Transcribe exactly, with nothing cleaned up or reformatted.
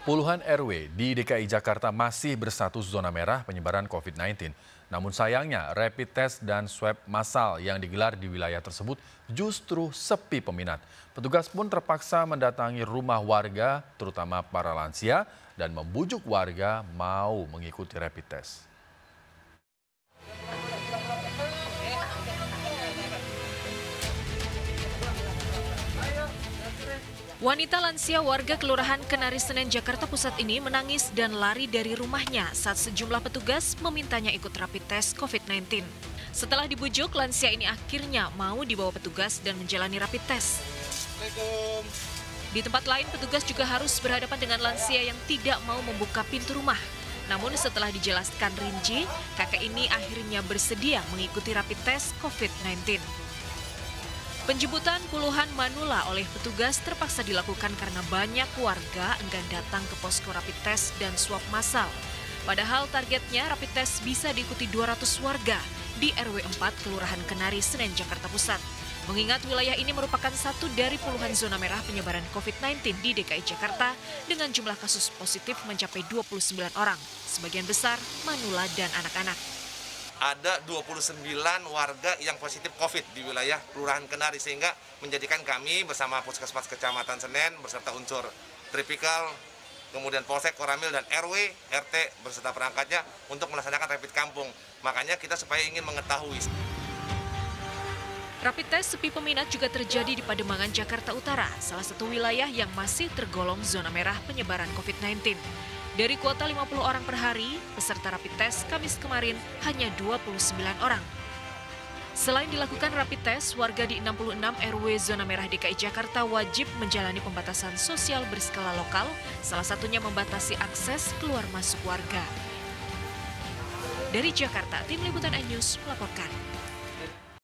Puluhan R W di D K I Jakarta masih berstatus zona merah penyebaran COVID sembilan belas. Namun sayangnya rapid test dan swab massal yang digelar di wilayah tersebut justru sepi peminat. Petugas pun terpaksa mendatangi rumah warga, terutama para lansia, dan membujuk warga mau mengikuti rapid test. Wanita lansia warga Kelurahan Kenari Senen, Jakarta Pusat ini menangis dan lari dari rumahnya saat sejumlah petugas memintanya ikut rapid test COVID sembilan belas. Setelah dibujuk, lansia ini akhirnya mau dibawa petugas dan menjalani rapid test. Di tempat lain, petugas juga harus berhadapan dengan lansia yang tidak mau membuka pintu rumah. Namun setelah dijelaskan rinci, kakek ini akhirnya bersedia mengikuti rapid test COVID sembilan belas. Penjemputan puluhan manula oleh petugas terpaksa dilakukan karena banyak warga enggan datang ke posko rapid test dan swab massal. Padahal targetnya rapid test bisa diikuti dua ratus warga di R W empat Kelurahan Kenari Senen, Jakarta Pusat. Mengingat wilayah ini merupakan satu dari puluhan zona merah penyebaran COVID sembilan belas di D K I Jakarta dengan jumlah kasus positif mencapai dua puluh sembilan orang, sebagian besar manula dan anak-anak. Ada dua puluh sembilan warga yang positif COVID di wilayah Kelurahan Kenari, sehingga menjadikan kami bersama Puskesmas Kecamatan Senen beserta unsur Tripikal, kemudian Polsek, Koramil, dan R W, R T beserta perangkatnya untuk melaksanakan rapid kampung. Makanya kita supaya ingin mengetahui. Rapid test sepi peminat juga terjadi di Pademangan, Jakarta Utara, salah satu wilayah yang masih tergolong zona merah penyebaran COVID sembilan belas. Dari kuota lima puluh orang per hari, peserta rapid test Kamis kemarin hanya dua puluh sembilan orang. Selain dilakukan rapid test, warga di enam puluh enam R W zona merah D K I Jakarta wajib menjalani pembatasan sosial berskala lokal, salah satunya membatasi akses keluar masuk warga. Dari Jakarta, Tim Liputan iNews melaporkan.